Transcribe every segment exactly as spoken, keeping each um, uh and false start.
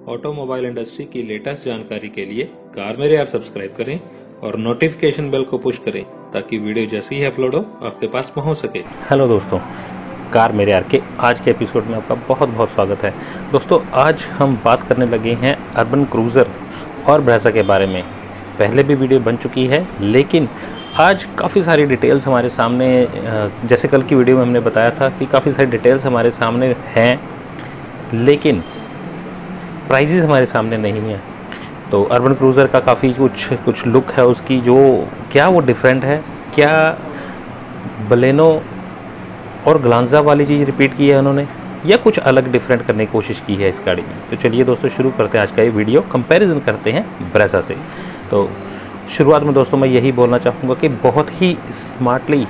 Automobile industry की latest जानकारी के लिए कार मेरे यार सब्सक्राइब करें और नोटिफिकेशन बेल को पुश करें ताकि वीडियो जैसे ही अपलोड हो आपके पास पहुंच सके। हेलो दोस्तों, कार मेरे यार के आज के एपिसोड में आपका बहुत बहुत स्वागत है। दोस्तों, आज हम बात करने लगे हैं अर्बन क्रूज़र और ब्रेज़ा के बारे में। पहले भी वीडियो बन चुकी है, लेकिन आज काफ़ी सारी डिटेल्स हमारे सामने, जैसे कल की वीडियो में हमने बताया था कि काफ़ी सारी डिटेल्स हमारे सामने हैं, लेकिन प्राइसेस हमारे सामने नहीं है। तो अर्बन क्रूज़र का काफ़ी कुछ कुछ लुक है उसकी, जो क्या वो डिफरेंट है, क्या बलेनो और ग्लांजा वाली चीज़ रिपीट की है उन्होंने या कुछ अलग डिफरेंट करने की कोशिश की है इस गाड़ी में। तो चलिए दोस्तों, शुरू करते हैं आज का ये वीडियो, कंपैरिजन करते हैं ब्रेज़ा से। तो शुरुआत में दोस्तों मैं यही बोलना चाहूँगा कि बहुत ही स्मार्टली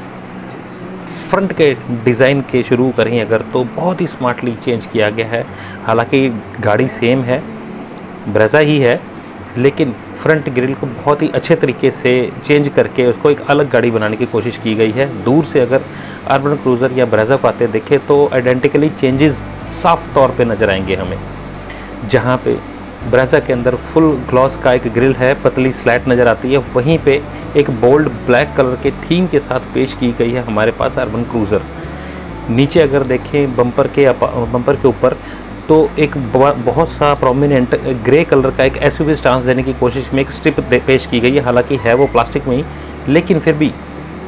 फ्रंट के डिज़ाइन के शुरू करें अगर, तो बहुत ही स्मार्टली चेंज किया गया है। हालांकि गाड़ी सेम है, ब्रेज़ा ही है, लेकिन फ्रंट ग्रिल को बहुत ही अच्छे तरीके से चेंज करके उसको एक अलग गाड़ी बनाने की कोशिश की गई है। दूर से अगर अर्बन क्रूज़र या ब्रेज़ा को आते देखें तो आइडेंटिकली चेंजेस साफ तौर पे नज़र आएंगे हमें। जहाँ पे ब्रेज़ा के अंदर फुल ग्लॉस का एक ग्रिल है, पतली स्लैट नज़र आती है, वहीं पे एक बोल्ड ब्लैक कलर के थीम के साथ पेश की गई है हमारे पास अर्बन क्रूज़र। नीचे अगर देखें बम्पर के बम्पर के ऊपर, तो एक बहुत सा प्रोमिनेंट ग्रे कलर का एक एसयूवी स्टांस देने की कोशिश में एक स्ट्रिप पेश की गई है। हालांकि है वो प्लास्टिक में ही, लेकिन फिर भी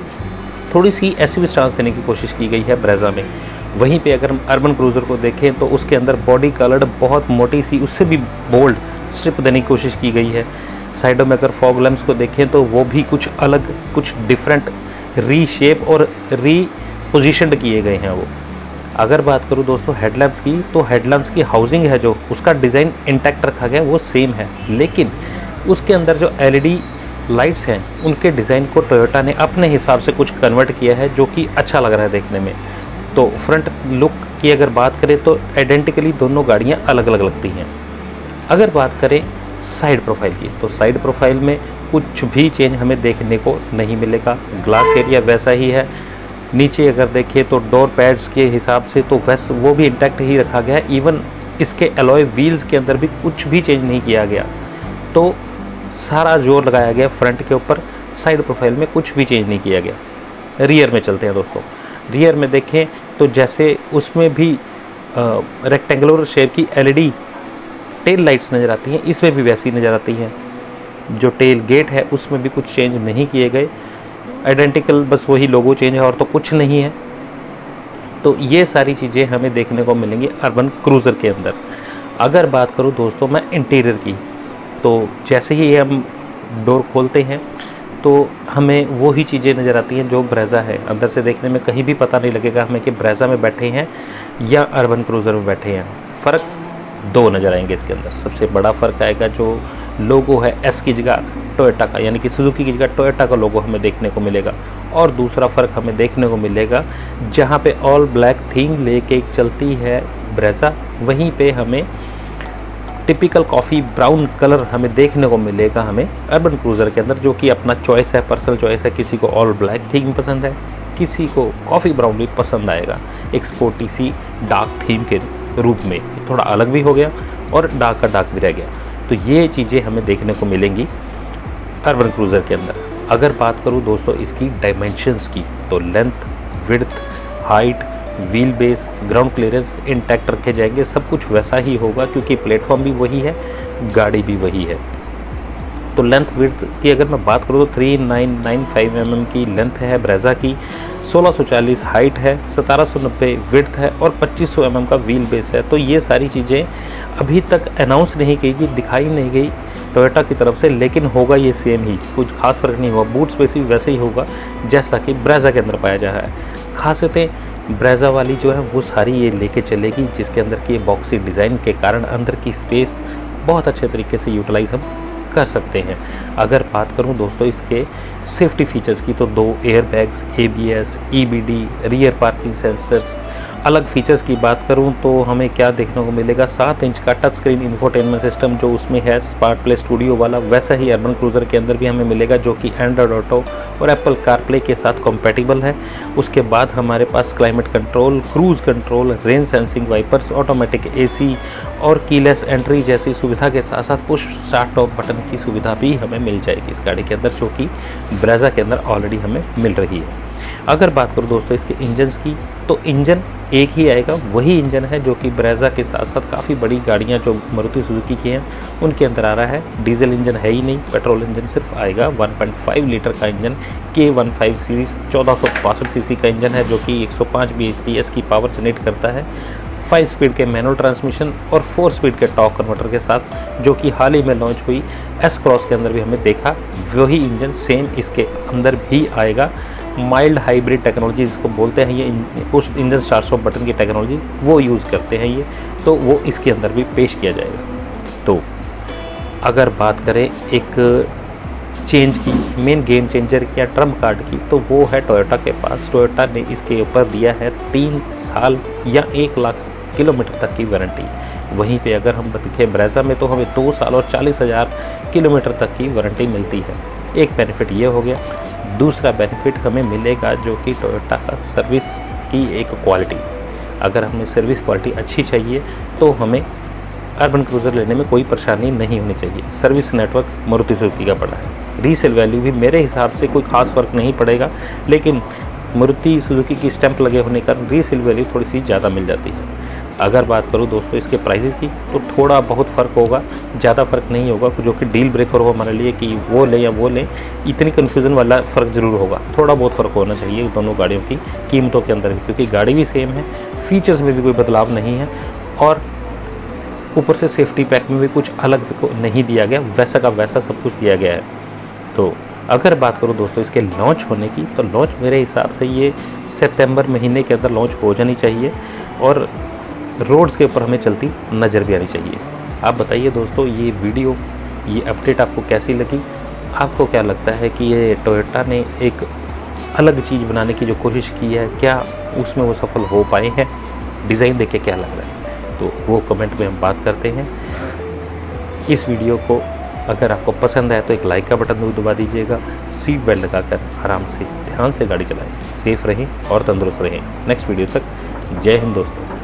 थोड़ी सी एसयूवी स्टांस देने की कोशिश की गई है ब्रेज़ा में। वहीं पे अगर हम अर्बन क्रूज़र को देखें तो उसके अंदर बॉडी कलर्ड बहुत मोटी सी, उससे भी बोल्ड स्ट्रिप देने की कोशिश की गई है। साइडों में अगर फॉग लैंप्स को देखें तो वो भी कुछ अलग, कुछ डिफरेंट रीशेप और री पोजिशनड किए गए हैं वो। अगर बात करूं दोस्तों हेडलैम्प्स की, तो हेडलैम्प्स की हाउसिंग है जो, उसका डिज़ाइन इंटैक्ट रखा गया, वो सेम है, लेकिन उसके अंदर जो एलईडी लाइट्स हैं उनके डिज़ाइन को टोयोटा ने अपने हिसाब से कुछ कन्वर्ट किया है, जो कि अच्छा लग रहा है देखने में। तो फ्रंट लुक की अगर बात करें तो आइडेंटिकली दोनों गाड़ियाँ अलग अलग लगती हैं। अगर बात करें साइड प्रोफाइल की, तो साइड प्रोफाइल में कुछ भी चेंज हमें देखने को नहीं मिलेगा। ग्लास एरिया वैसा ही है। नीचे अगर देखें तो डोर पैड्स के हिसाब से तो वैस वो भी इंटैक्ट ही रखा गया है। इवन इसके अलॉय व्हील्स के अंदर भी कुछ भी चेंज नहीं किया गया। तो सारा जोर लगाया गया फ्रंट के ऊपर, साइड प्रोफाइल में कुछ भी चेंज नहीं किया गया। रियर में चलते हैं दोस्तों। रियर में देखें तो जैसे उसमें भी रेक्टेंगुलर शेप की एलईडी टेल लाइट्स नज़र आती हैं, इसमें भी वैसी नज़र आती हैं। जो टेल गेट है उसमें भी कुछ चेंज नहीं किए गए, आइडेंटिकल बस वही लोगो चेंज है और तो कुछ नहीं है। तो ये सारी चीज़ें हमें देखने को मिलेंगी अर्बन क्रूज़र के अंदर। अगर बात करूँ दोस्तों मैं इंटीरियर की, तो जैसे ही हम डोर खोलते हैं तो हमें वही चीज़ें नज़र आती हैं जो ब्रेज़ा है। अंदर से देखने में कहीं भी पता नहीं लगेगा हमें कि ब्रेज़ा में बैठे हैं या अर्बन क्रूज़र में बैठे हैं। फ़र्क दो नज़र आएंगे इसके अंदर। सबसे बड़ा फ़र्क आएगा जो लोगो है एस की जगह टोयोटा का, यानी कि सुजुकी की जगह टोयोटा का लोगो हमें देखने को मिलेगा। और दूसरा फ़र्क हमें देखने को मिलेगा जहाँ पे ऑल ब्लैक थीम लेके चलती है ब्रेज़ा, वहीं पे हमें टिपिकल कॉफ़ी ब्राउन कलर हमें देखने को मिलेगा हमें अर्बन क्रूज़र के अंदर, जो कि अपना चॉइस है, पर्सनल चॉइस है। किसी को ऑल ब्लैक थीम पसंद है, किसी को कॉफ़ी ब्राउन भी पसंद आएगा, एक स्पोर्टी सी डार्क थीम के रूप में। थोड़ा अलग भी हो गया और डार्क का डार्क भी रह गया। तो ये चीज़ें हमें देखने को मिलेंगी अर्बन क्रूज़र के अंदर। अगर बात करूँ दोस्तों इसकी डायमेंशंस की, तो length, width, height, wheel base, ground clearance intact रखे जाएंगे। सब कुछ वैसा ही होगा क्योंकि प्लेटफॉर्म भी वही है, गाड़ी भी वही है। तो लेंथ विड्थ की अगर मैं बात करूँ तो three nine nine five m m की लेंथ है ब्रेज़ा की, सोलह सौ चालीस हाइट है, सत्रह सौ नब्बे विड्थ है और पच्चीस सौ एम एम का व्हील बेस है। तो ये सारी चीज़ें अभी तक अनाउंस नहीं की गई, दिखाई नहीं गई टोयोटा की तरफ से, लेकिन होगा ये सेम ही, कुछ खास फ़र्क नहीं हुआ। बूट स्पेस भी वैसे ही होगा जैसा कि ब्रेज़ा के अंदर पाया जा रहा है। खासियतें ब्रेज़ा वाली जो है वो सारी ये लेके चलेगी, जिसके अंदर की बॉक्सी डिज़ाइन के कारण अंदर की स्पेस बहुत अच्छे तरीके से यूटिलाइज़ हम कर सकते हैं। अगर बात करूं दोस्तों इसके सेफ्टी फीचर्स की, तो दो air bags, A B S, E B D, rear parking sensors, अलग फीचर्स की बात करूं तो हमें क्या देखने को मिलेगा, सात इंच का टच स्क्रीन इंफोटेनमेंट सिस्टम जो उसमें है स्मार्ट प्ले स्टूडियो वाला, वैसा ही अर्बन क्रूज़र के अंदर भी हमें मिलेगा, जो कि एंड्रॉयड ऑटो और एप्पल कारप्ले के साथ कॉम्पैटिबल है। उसके बाद हमारे पास climate control, cruise control, rain sensing wipers, automatic AC और कीलेस एंट्री जैसी सुविधा के साथ साथ पुश स्टार्ट ऑफ बटन की सुविधा भी हमें मिल जाएगी इस गाड़ी के अंदर, जो कि ब्रेज़ा के अंदर ऑलरेडी हमें मिल रही है। अगर बात करूँ दोस्तों इसके इंजन्स की, तो इंजन एक ही आएगा, वही इंजन है जो कि ब्रेज़ा के साथ साथ काफ़ी बड़ी गाड़ियां जो मारुति सुजुकी की हैं उनके अंदर आ रहा है। डीजल इंजन है ही नहीं, पेट्रोल इंजन सिर्फ आएगा। वन पॉइंट फाइव लीटर का engine K one five series चौदह सौ बासठ सीसी का इंजन है, जो कि एक सौ पाँच बी एच पी एस की पावर जनरेट करता है। फाइव स्पीड के मैनुअल ट्रांसमिशन और फोर स्पीड के टॉर्क कन्वर्टर के साथ, जो कि हाल ही में लॉन्च हुई एस क्रॉस के अंदर भी हमने देखा, वही इंजन सेम इसके अंदर भी आएगा। माइल्ड हाइब्रिड टेक्नोलॉजी जिसको बोलते हैं, ये push engine start off button की टेक्नोलॉजी वो यूज़ करते हैं ये, तो वो इसके अंदर भी पेश किया जाएगा। तो अगर बात करें एक चेंज की, मेन गेम चेंजर की या ट्रम्प कार्ड की, तो वो है टोयोटा के पास। टोयोटा ने इसके ऊपर दिया है तीन साल या एक लाख किलोमीटर तक की वारंटी। वहीं पे अगर हम देखें ब्रेज़ा में, तो हमें दो साल और चालीस हज़ार किलोमीटर तक की वारंटी मिलती है। एक बेनिफिट ये हो गया। दूसरा बेनिफिट हमें मिलेगा जो कि टोयोटा का सर्विस की एक क्वालिटी। अगर हमें सर्विस क्वालिटी अच्छी चाहिए तो हमें अर्बन क्रूज़र लेने में कोई परेशानी नहीं होनी चाहिए। सर्विस नेटवर्क मारुति सुजुकी का पड़ा है। रीसेल वैल्यू भी मेरे हिसाब से कोई ख़ास फ़र्क नहीं पड़ेगा, लेकिन मारुति सुजुकी की स्टैंप लगे होने का रीसेल वैल्यू थोड़ी सी ज़्यादा मिल जाती है। अगर बात करूं दोस्तों इसके प्राइसेस की, तो थोड़ा बहुत फ़र्क होगा, ज़्यादा फ़र्क नहीं होगा, जो कि डील ब्रेकर हो हमारे लिए कि वो लें या वो लें, इतनी कन्फ्यूज़न वाला फ़र्क ज़रूर होगा। थोड़ा बहुत फ़र्क होना चाहिए दोनों गाड़ियों की कीमतों के अंदर भी, क्योंकि गाड़ी भी सेम है, फीचर्स में भी कोई बदलाव नहीं है और ऊपर से सेफ्टी पैक में भी कुछ अलग नहीं दिया गया, वैसा का वैसा सब कुछ दिया गया है। तो अगर बात करूं दोस्तों इसके लॉन्च होने की, तो लॉन्च मेरे हिसाब से ये सितंबर महीने के अंदर लॉन्च हो जानी चाहिए और रोड्स के ऊपर हमें चलती नज़र भी आनी चाहिए। आप बताइए दोस्तों, ये वीडियो, ये अपडेट आपको कैसी लगी? आपको क्या लगता है कि ये टोयोटा ने एक अलग चीज़ बनाने की जो कोशिश की है, क्या उसमें वो सफल हो पाए हैं? डिज़ाइन देख के क्या लग रहा है, तो वो कमेंट में हम बात करते हैं। इस वीडियो को अगर आपको पसंद आए तो एक लाइक का बटन भी दबा दीजिएगा। सीट बेल्ट लगाकर आराम से ध्यान से गाड़ी चलाएं, सेफ रहें और तंदुरुस्त रहें। नेक्स्ट वीडियो तक जय हिंद दोस्तों।